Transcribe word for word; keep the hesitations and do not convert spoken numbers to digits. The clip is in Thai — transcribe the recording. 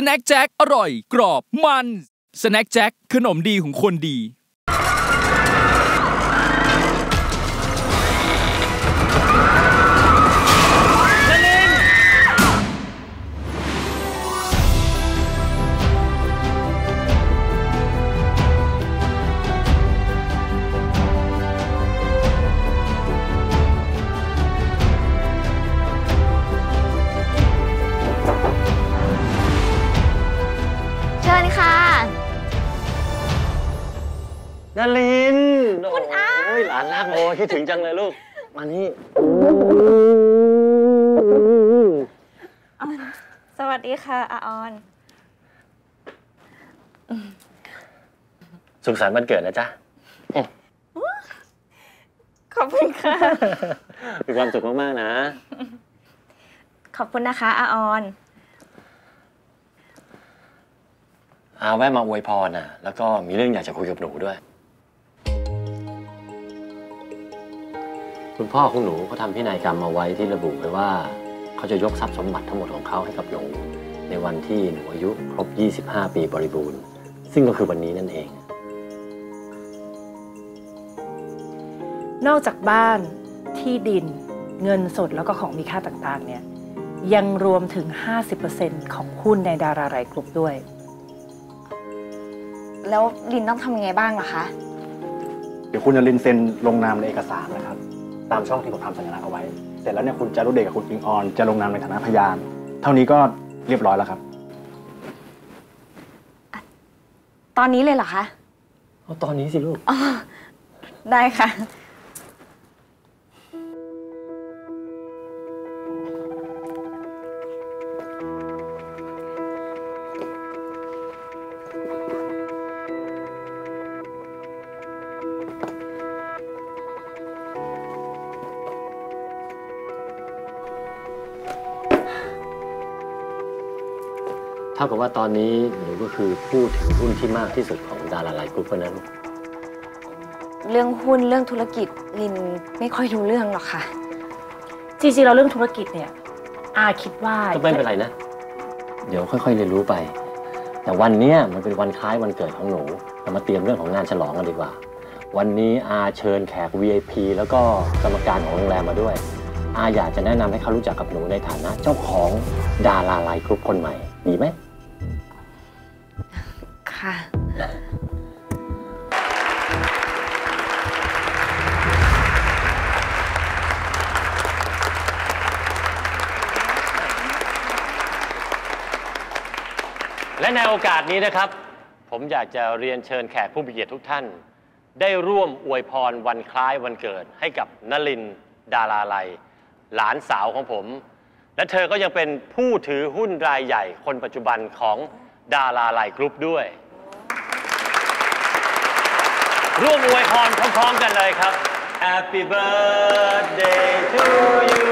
แน็คแจ็คอร่อยกรอบมันสแน็คแจ็คขนมดีของคนดีนารินคุณอาโอ้ยหลานรักโอ้คิดถึงจังเลยลูกมานี่สวัสดีค่ะอาออนสุขสันต์วันเกิดนะจ๊ะขอบคุณค่ะมีความสุขมากๆนะขอบคุณนะคะอาออนอาแวะมาอวยพรน่ะแล้วก็มีเรื่องอยากจะคุยกับหนูด้วยคุณพ่อของหนูเขาทำพินัยกรรมมาไว้ที่ระบุไว้ว่าเขาจะยกทรัพย์สมบัติทั้งหมดของเขาให้กับหนูในวันที่หนูอายุครบยี่สิบห้าปีบริบูรณ์ซึ่งก็คือวันนี้นั่นเองนอกจากบ้านที่ดินเงินสดแล้วก็ของมีค่าต่างๆเนี่ยยังรวมถึง ห้าสิบเปอร์เซ็นต์ ของหุ้นในดาราไรกรุ๊ปด้วยแล้วลินต้องทำยังไงบ้างล่ะคะเดี๋ยวคุณจะลินเซ็นลงนามในเอกสารนะครับตามช่องที่ผมทำสัญลักษณ์เอาไว้เสร็จแล้วเนี่ยคุณจารุเดชกับคุณอิงออนจะลงนามในฐานะพยานเท่านี้ก็เรียบร้อยแล้วครับตอนนี้เลยเหรอคะเอาตอนนี้สิลูกอ๋อได้ค่ะเท่ากับว่าตอนนี้หนูก็คือผู้ถือหุ้นที่มากที่สุดของดาราไลฟ์กรุ๊ปนั้นเรื่องหุ้นเรื่องธุรกิจลินไม่ค่อยรู้เรื่องหรอกค่ะจริงๆเราเรื่องธุรกิจเนี่ยอาคิดว่าก็ไม่เป็นไรนะเดี๋ยวค่อยๆเรียนรู้ไปแต่วันนี้มันเป็นวันคล้ายวันเกิดของหนูเรามาเตรียมเรื่องของงานฉลองกันดีกว่าวันนี้อาเชิญแขก วี ไอ พี แล้วก็กรรมการของโรงแรมมาด้วยอาอยากจะแนะนำให้เขารู้จักกับหนูในฐานะเจ้าของดาราไลฟ์กรุ๊ปคนใหม่ดีไหมค่ะและในโอกาสนี้นะครับผมอยากจะเรียนเชิญแขกผู้มีเกียรติทุกท่านได้ร่วมอวยพรวันคล้ายวันเกิดให้กับนลินดาราไลหลานสาวของผมและเธอก็ยังเป็นผู้ถือหุ้นรายใหญ่คนปัจจุบันของดาราไลกรุ๊ปด้วยร่วมอวยพรพร้อมๆกันเลยครับ Happy birthday to you